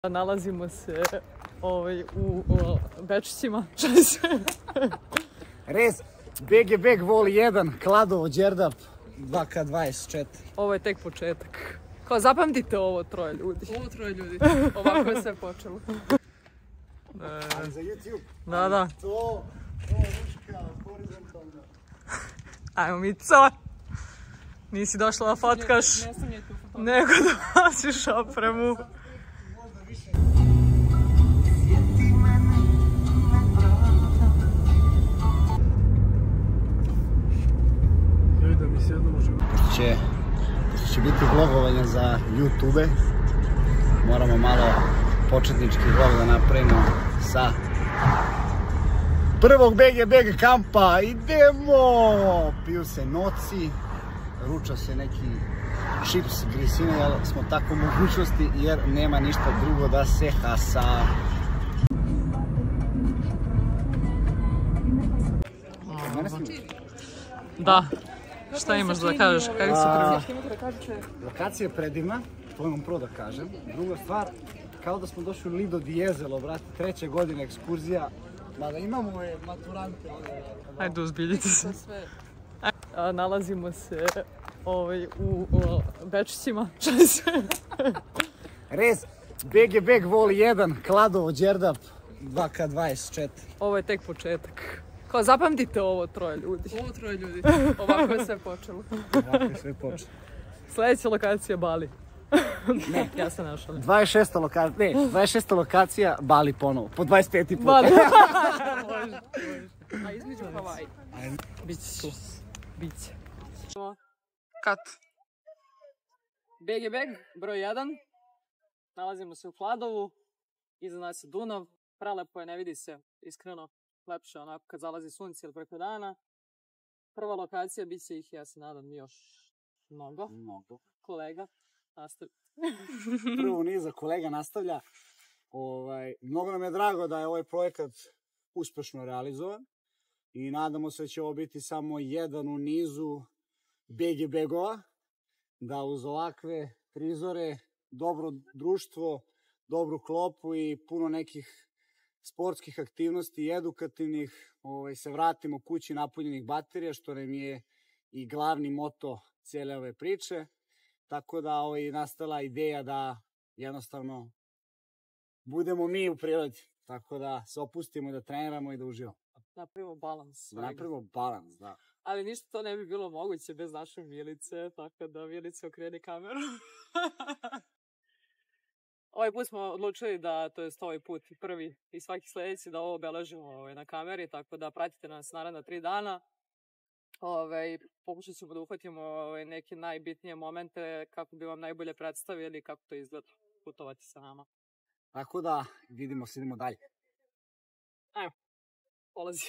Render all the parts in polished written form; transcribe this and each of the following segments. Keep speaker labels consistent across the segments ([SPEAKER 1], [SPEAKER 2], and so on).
[SPEAKER 1] Nalazimo se u Bečićima.
[SPEAKER 2] Res, BG Vol 1, Kladovo, Đerdap, 2K24.
[SPEAKER 1] Ovo je tek početak. Kao zapamtite ovo troje ljudi. Ovo troje ljudi. Ovako je sve počelo.
[SPEAKER 2] Ali za YouTube.
[SPEAKER 1] Da.
[SPEAKER 2] To ručka horizontalno.
[SPEAKER 1] Ajmo Mico. Nisi došla da fotkaš, nego da nosiš opremu.
[SPEAKER 2] Pošto će biti vlogovanje za YouTube, moramo malo početnički vlog da napravimo sa prvog BG kampa. Idemo! Piju se noci, ruča se neki čips, grisine, jer smo tako mogućnosti jer nema ništa drugo da se hasa.
[SPEAKER 1] Da. Šta imaš da kažeš? Kakvi su prvi?
[SPEAKER 2] Lokacija je predivna, to imam prvo da kažem. Druga stvar, kao da smo došli u Lido di Jezelo, brate, 3. godine ekskurzija. Mada imamo maturante.
[SPEAKER 1] Ajde, uzbiljite se. Nalazimo se u Bečićima.
[SPEAKER 2] Res, BG Vol 1, Kladovo, Đerdap, 2K24.
[SPEAKER 1] Ovo je tek početak. Kao zapamtite ovo troje ljudi. Ovo troje ljudi. Ovako je sve počelo.
[SPEAKER 2] Ovako je sve počelo.
[SPEAKER 1] Sljedeća lokacija Bali. Ne, ja se našao.
[SPEAKER 2] 26. lokacija Bali ponovo, po 25. put.
[SPEAKER 1] Bali. A između Havaji. Biće tu. Biće. Kat. BG broj 1. Nalazimo se u Kladovu. Iza nas je Dunav. Prelepo je, ne vidi se iskreno. Lepše onako kad zalazi sunce ili preko dana. Prva lokacija, bit će ih, ja se nadam, još mnogo. Kolega, nastavi.
[SPEAKER 2] Prvo niza kolega nastavlja. Mnogo nam je drago da je ovaj projekat uspešno realizovan i nadamo se da će ovo biti samo jedan u nizu BG-ova, da uz ovakve prizore, dobro društvo, dobru klopu i puno nekih sportskih aktivnosti i edukativnih se vratimo kući napunjenih baterija, što nam je i glavni moto cijele ove priče. Tako da nastala ideja da jednostavno budemo mi u prirodi. Tako da se opustimo i da treniramo i da uživamo.
[SPEAKER 1] Napravimo balans.
[SPEAKER 2] Napravimo balans, da.
[SPEAKER 1] Ali ništa to ne bi bilo moguće bez naše Milice, tako da Milice okreni kameru. Ovaj put smo odlučili da, to jest ovaj put i prvi i svaki sljedeći, da ovo obeležimo na kameri, tako da pratite nas naravno 3 dana. Pokušat ćemo da uhvatimo neke najbitnije momente kako bi vam najbolje predstavili kako to izgleda putovati sa nama.
[SPEAKER 2] Tako da vidimo se, idemo dalje.
[SPEAKER 1] Evo, polazi.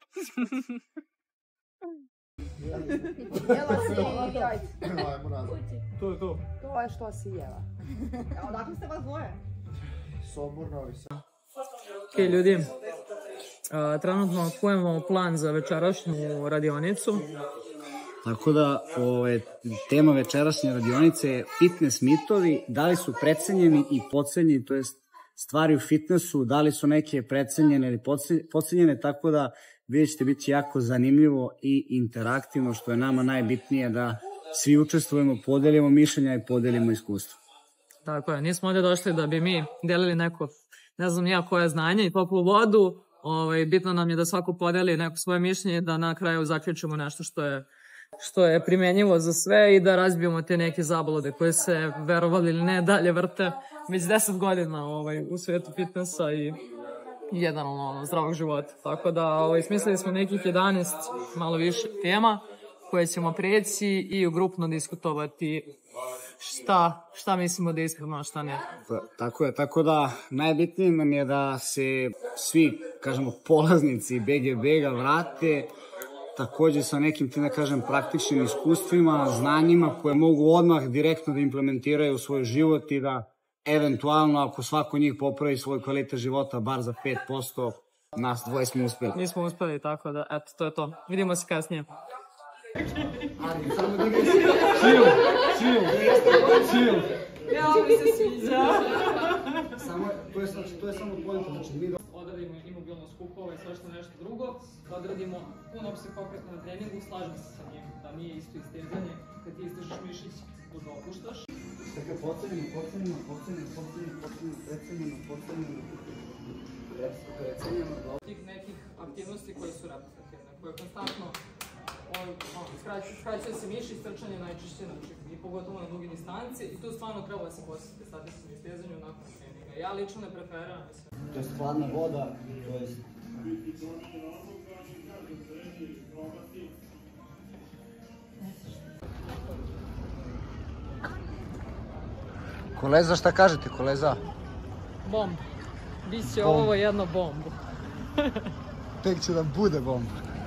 [SPEAKER 3] Jela si jajce.
[SPEAKER 2] To je to.
[SPEAKER 3] To je što si jela. Odakle ste vas dvoje?
[SPEAKER 2] Sombor, Novi Sad.
[SPEAKER 1] Ok, ljudi, trenutno kujemo plan za večerašnju radionicu.
[SPEAKER 2] Tako da, tema večerašnje radionice je fitness mitovi, da li su precenjeni i podcenjeni, to jest stvari u fitnessu, da li su neke precenjene ili podcenjene, tako da vidjet ćete biti jako zanimljivo i interaktivno, što je nama najbitnije da svi učestvujemo, podelimo mišljenja i podelimo iskustvo.
[SPEAKER 1] Tako je, nismo ovdje došli da bi mi delili neko, ne znam nija koje znanje i toplu vodu, bitno nam je da svako podeli neko svoje mišljenje, da na kraju zaključimo nešto što je primjenjivo za sve i da razbijemo te neke zablude koje se, verovali ili ne, dalje vrte već 10 godina u svijetu fitnessa i generalno zdravog života. Tako da smislili smo nekih 11 malo više tema koje ćemo preći i u grupno diskutovati šta mislimo da je ispravno, a šta ne.
[SPEAKER 2] Tako je, tako da najbitnije nam je da se svi, kažemo, polaznici BG vrate također sa nekim, da kažem, praktičnim iskustvima, znanjima koje mogu odmah direktno da implementiraju u svoj život i da eventualno, ako svako njih popravi svoj kvalitet života, bar za 5%, nas dvoje smo uspjeli.
[SPEAKER 1] Nismo uspjeli, tako da, eto, to je to. Vidimo se kasnije.
[SPEAKER 2] Ali, samo da mi se... Chill.
[SPEAKER 1] Ja, mi se sviđa.
[SPEAKER 2] Samo to je samo pojenta, znači mi
[SPEAKER 1] odradimo imobilnost skupova i svašta nešto drugo, da odradimo pun opseg pokreta na treningu, slažem se sa njim, da nije isto istezanje, kad ti istežeš mišić, dok ga opuštaš.
[SPEAKER 2] Tako pocenjeno,
[SPEAKER 1] Tih nekih aktivnosti koje su repetitivne, koje konstantno skraćuje se mišić, trčanje najčešće, znači i pogotovo na dugi distanci i tu stvarno treba da se posjeti statičnom istezanju nakon treninga. Ja lično ne preferiram, mislim.
[SPEAKER 2] To je hladna voda, to je... Koleza, šta kažete, koleza?
[SPEAKER 1] Bomb. Biće ovo jedno bomb.
[SPEAKER 2] Tek će da bude bomb.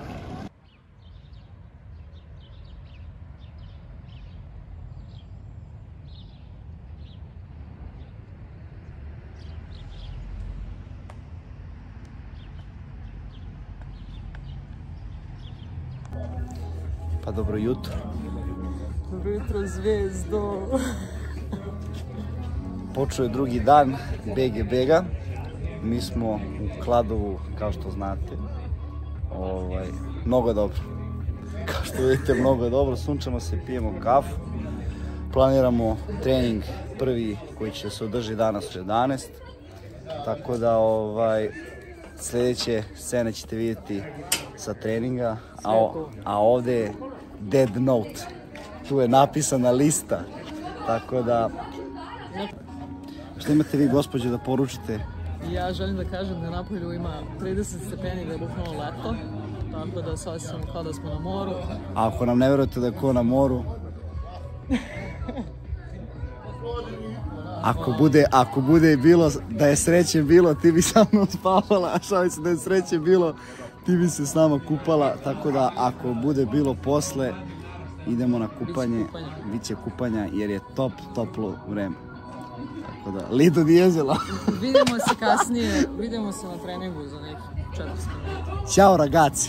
[SPEAKER 2] Pa dobro jutro.
[SPEAKER 1] Dobro jutro, zvezdo.
[SPEAKER 2] Počeo je drugi dan BG-a. Mi smo u Kladovu, kao što znate. Mnogo dobro. Kao što vidite, mnogo je dobro. Sunčamo se, pijemo kafu. Planiramo trening prvi koji će se održati danas u 11. Tako da sljedeće scene ćete vidjeti sa treninga. A ovdje je dead note. Tu je napisana lista. Tako da... Što imate vi, gospođe, da poručite?
[SPEAKER 1] Ja želim da kažem da napolju ima 30 stepeni, da je bukvalno leto. Tako da se osjećamo kao da smo na moru.
[SPEAKER 2] A ako nam ne verujete da je ko na moru... Ako bude bilo, da je sreće bilo, ti bi sa mnom spavala, a šalim se da je sreće bilo, ti bi se s nama kupala, tako da ako bude bilo posle, idemo na kupanje, bit će kupanja jer je toplo vreme. Tako da, Lido dijezela.
[SPEAKER 1] Vidimo se kasnije, vidimo se na treningu za neki 400 minuta.
[SPEAKER 2] Ćao ragazzi.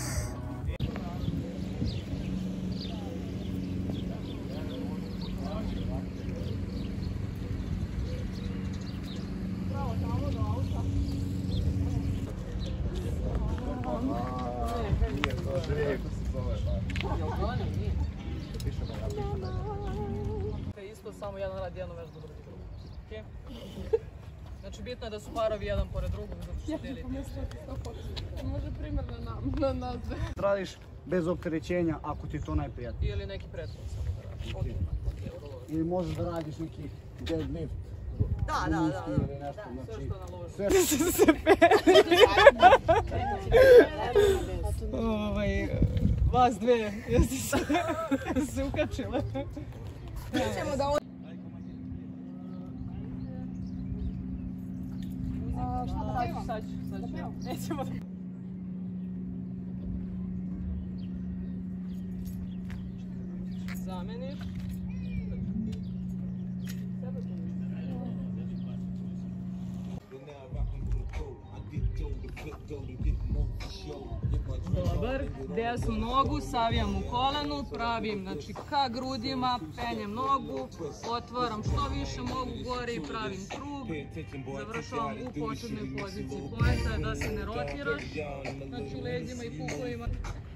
[SPEAKER 1] Isto samo jedan radi jednu vežbu drugi drugu. Okay? Znači bitno je da su parovi jedan pored drugog, zato što delite.
[SPEAKER 3] Može primjer na nas dve.
[SPEAKER 2] Radiš bez opterećenja ako ti je to najprijatnije.
[SPEAKER 1] Ili neki pretlog samo da radiš.
[SPEAKER 2] Ili možeš da radiš neki deadlift.
[SPEAKER 3] Da.
[SPEAKER 2] Ili nešto,
[SPEAKER 1] Sve što naloži. Vas dve, jeste se ukačile.
[SPEAKER 3] Ćemo da on...
[SPEAKER 1] Sad ću. Nećemo da... Zameniš. Dobar, desnu nogu savijam u kolenu, pravim znači ka grudima, penjem nogu, otvaram što više mogu gore i pravim krug, završavam u početnoj poziciji. Poenta je da se ne rotiraš, znači u leđima i kukovima.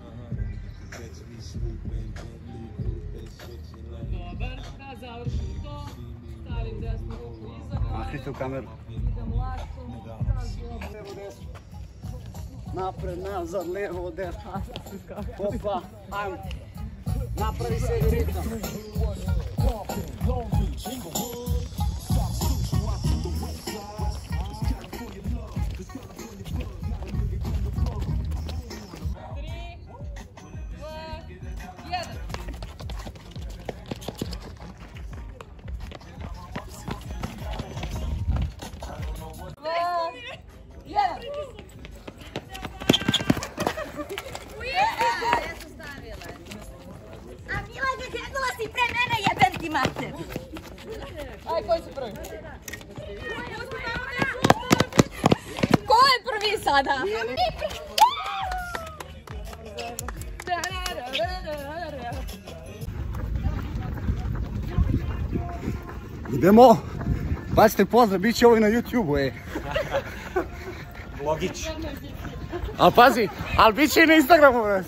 [SPEAKER 1] Dobar, kad završim to, stavim desnu ruku iza glave,
[SPEAKER 2] Mahnite u kameru.
[SPEAKER 1] idem laktom,
[SPEAKER 2] Levo, desno. Napred, nazad, levo, desno. Opa, ajmo. Napravi sebi ritam.
[SPEAKER 1] Aj, koji su prvi?
[SPEAKER 3] Ko je prvi sada?
[SPEAKER 2] Idemo. Bacite pozdrav, bit će ovo i na YouTube-u, ej.
[SPEAKER 4] Logić.
[SPEAKER 2] Ali pazi, ali bit će i na Instagramu, bre.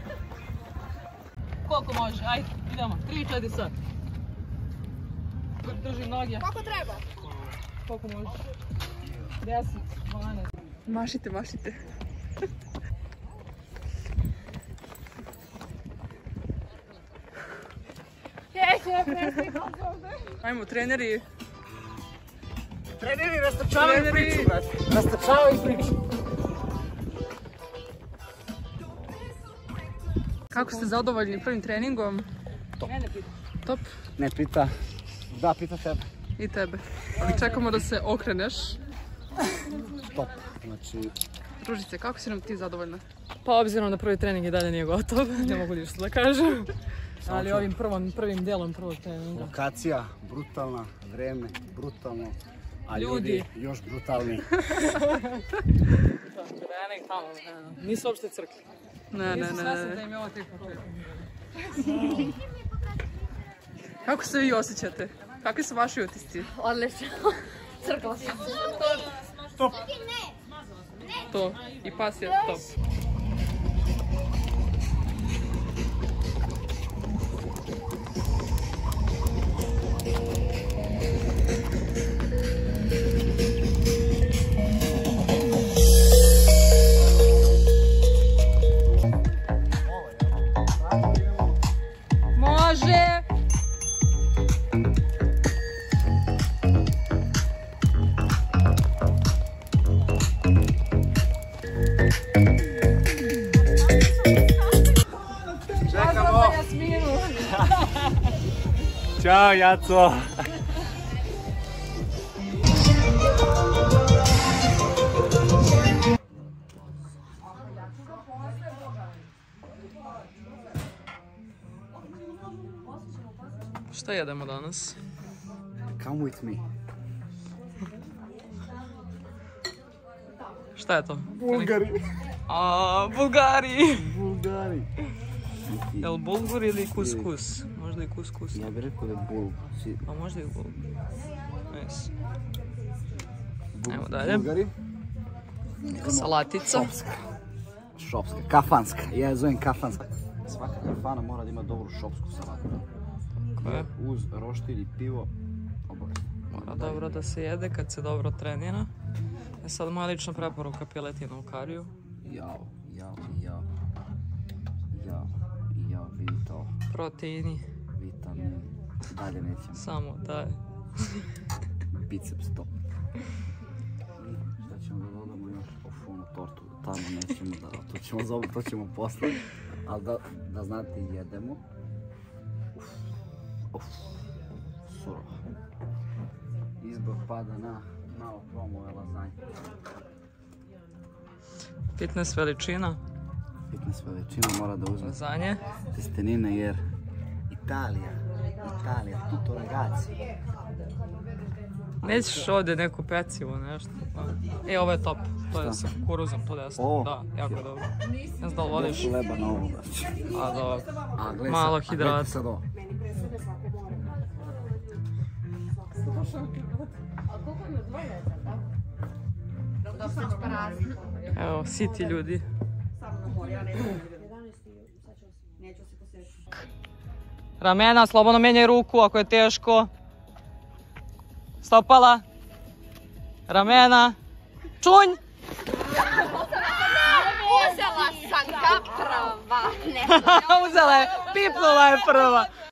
[SPEAKER 1] Koliko može? Ajde, idemo. 3-4 sad. Drži noge.
[SPEAKER 3] Koliko treba?
[SPEAKER 1] Koliko može? 10, 12.
[SPEAKER 5] Mašite, mašite. Ajmo, treneri.
[SPEAKER 2] Treneri rastrčavaju priču, brate. Rastrčavaju priču.
[SPEAKER 5] Kako ste zadovoljni prvim treningom?
[SPEAKER 2] Top.
[SPEAKER 5] Top.
[SPEAKER 2] Ne pita. Da, pita tebe.
[SPEAKER 5] I tebe. Ali čekamo da se okreneš.
[SPEAKER 2] Top. Znači...
[SPEAKER 5] Ružice, kako si nam ti zadovoljna?
[SPEAKER 1] Pa obzirom da prvi trening i dalje nije gotov, ne mogu ništa da kažem. Ali ovim prvim delom prvog treninga.
[SPEAKER 2] Lokacija brutalna, vreme brutalno, a ljudi još brutalni.
[SPEAKER 1] Trening tamo, nisu uopšte crkli.
[SPEAKER 5] Ne.
[SPEAKER 1] Da im je ovo tek početak.
[SPEAKER 5] Kako se vi osjećate? Kakvi su vaši utisci?
[SPEAKER 3] Odlično. Crkla sam.
[SPEAKER 5] To. I pas je top.
[SPEAKER 1] Može!
[SPEAKER 2] Čekamo! Ćao, Jaco!
[SPEAKER 1] Šta jedemo danas?
[SPEAKER 2] Come with me.
[SPEAKER 1] Šta je to?
[SPEAKER 2] Bulgari.
[SPEAKER 1] Bulgari!
[SPEAKER 2] Bulgari.
[SPEAKER 1] Jel bulgur ili kuskus? Možda i kuskus.
[SPEAKER 2] Ja bih rekao da je bulgur.
[SPEAKER 1] A možda i bulgur. Nice. Evo dalje.
[SPEAKER 2] Bulgari.
[SPEAKER 1] Salatica.
[SPEAKER 2] Šopska. Kafanska. Ja je zovem kafanska. Svaka kafana mora da ima dobru šopsku salatu.
[SPEAKER 1] Koje?
[SPEAKER 2] Uz roštilj i pivo. Obavezno.
[SPEAKER 1] Mora dobro da se jede kad se dobro trenira. Sad moja lična preporuka piletina u kariju.
[SPEAKER 2] Jao, vidi to.
[SPEAKER 1] Proteini.
[SPEAKER 2] Vitamin. Dalje nećemo.
[SPEAKER 1] Samo daj.
[SPEAKER 2] Biceps top. I šta ćemo da dodamo još? Onu tortu. Tamo nećemo da... To ćemo posle. Ali da znate, jedemo. Surovo. Izbor pada na okromove lazanje.
[SPEAKER 1] Fitness veličina.
[SPEAKER 2] Fitness veličina mora da uzme
[SPEAKER 1] Lazanje.
[SPEAKER 2] testenine jer Italija, tutto ragazzi.
[SPEAKER 1] Nećeš ovdje neko pecivo, nešto. Ovo je top. To je sa kukuruzom, to desno. Da, jako dobro. Ne znam da li voliš.
[SPEAKER 2] Leba na ovo.
[SPEAKER 1] A dobro. Malo hidrata. Evo, siti ljudi. Ramena, slobodno menjaj ruku ako je teško. Stopala. Ramena. Čunj!
[SPEAKER 3] Uzela sam ga prva.
[SPEAKER 1] Uzela je, pipnula je prva.